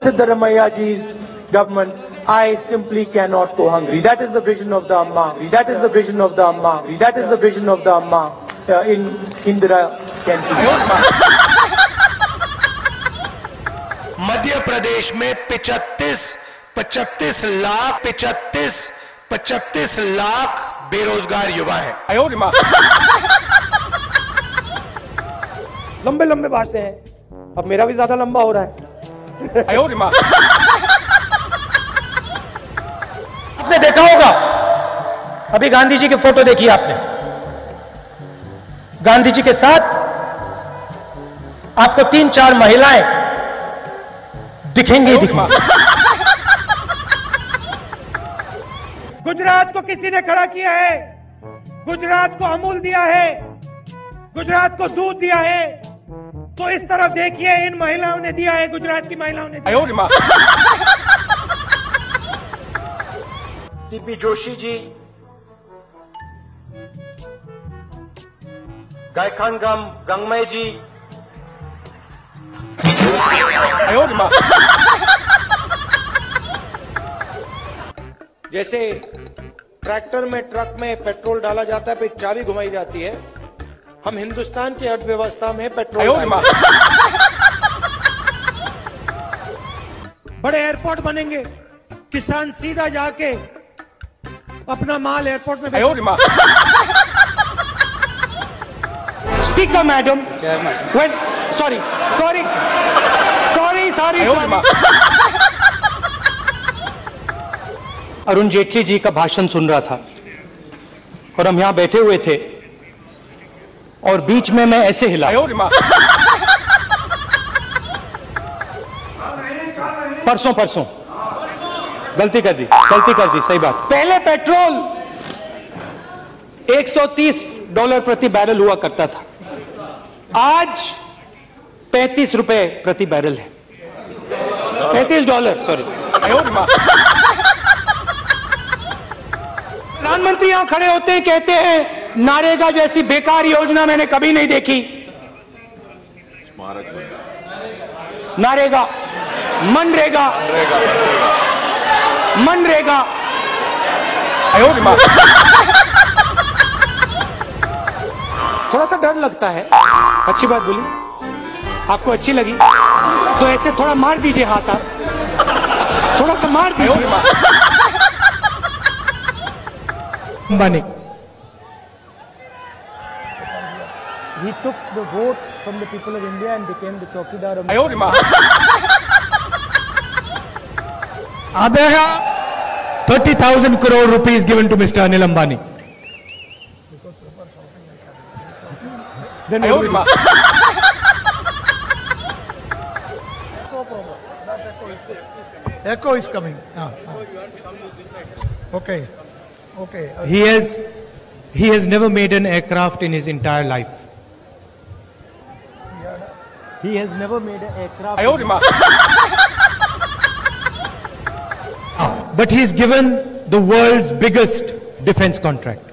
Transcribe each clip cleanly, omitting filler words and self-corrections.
Siddaramaiah ji's government, I simply cannot go hungry. That is the vision of the Amma. That is the vision of the Amma. That is the vision of the Amma in Indira canteen. Madhya Pradesh में 35 लाख बेरोजगार युवा हैं। लंबे लंबे भाषण हैं, अब मेरा भी ज्यादा लंबा हो रहा है। आपने देखा होगा, अभी गांधी जी की फोटो देखी आपने, गांधी जी के साथ आपको 3-4 महिलाएं दिखेंगी। गुजरात को किसी ने खड़ा किया है, गुजरात को अमूल दिया है, गुजरात को दूध दिया है, तो इस तरफ देखिए इन महिलाओं ने दिया है, गुजरात की महिलाओं ने दिया। सीपी जोशी जी, गायखानगाम गंगमय जी, जैसे ट्रैक्टर में, ट्रक में पेट्रोल डाला जाता है, फिर चाबी घुमाई जाती है, हम हिंदुस्तान की अर्थव्यवस्था में पेट्रोल बड़े एयरपोर्ट बनेंगे, किसान सीधा जाके अपना माल एयरपोर्ट में speaker madam, sorry Arun Jaitley ji का भाषण सुन रहा था और हम यहां बैठे हुए थे और बीच में मैं ऐसे हिला। परसों गलती कर दी, सही बात। पहले पेट्रोल $130 प्रति बैरल हुआ करता था, आज $35 प्रति बैरल है। $35, सॉरी। प्रधानमंत्री यहां खड़े होते हैं, कहते हैं नारेगा जैसी बेकार योजना मैंने कभी नहीं देखी। नारेगा, मनरेगा, थोड़ा सा डर लगता है। अच्छी बात बोली, आपको अच्छी लगी तो ऐसे थोड़ा मार दीजिए हाथ, आप थोड़ा सा मार दीजिए। Ambani, he took the vote from the people of India and became the चौकीदार of Adaya 30,000 crore rupees given to Mr. Anil Ambani. Then echo is coming. Okay. He has never made an aircraft in his entire life. He has never made an aircraft. But he's given the world's biggest defense contract.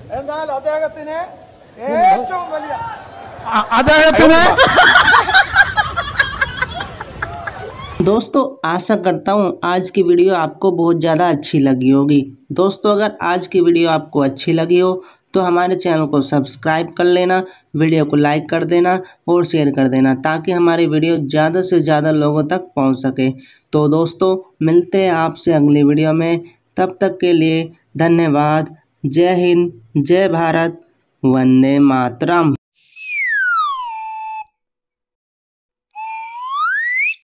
दोस्तों आशा करता हूँ आज की video आपको बहुत ज़्यादा अच्छी लगी होगी। दोस्तों अगर आज की वीडियो आपको अच्छी लगी हो तो हमारे चैनल को सब्सक्राइब कर लेना, वीडियो को लाइक कर देना और शेयर कर देना ताकि हमारी वीडियो ज़्यादा से ज़्यादा लोगों तक पहुँच सके। तो दोस्तों मिलते हैं आपसे अगली वीडियो में, तब तक के लिए धन्यवाद। जय हिंद, जय भारत, वंदे मातरम।